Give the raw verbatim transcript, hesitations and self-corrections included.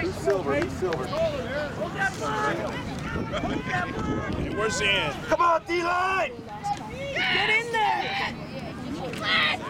Who's silver? Who's silver? Where's the end? Come on, D-line! Get in there!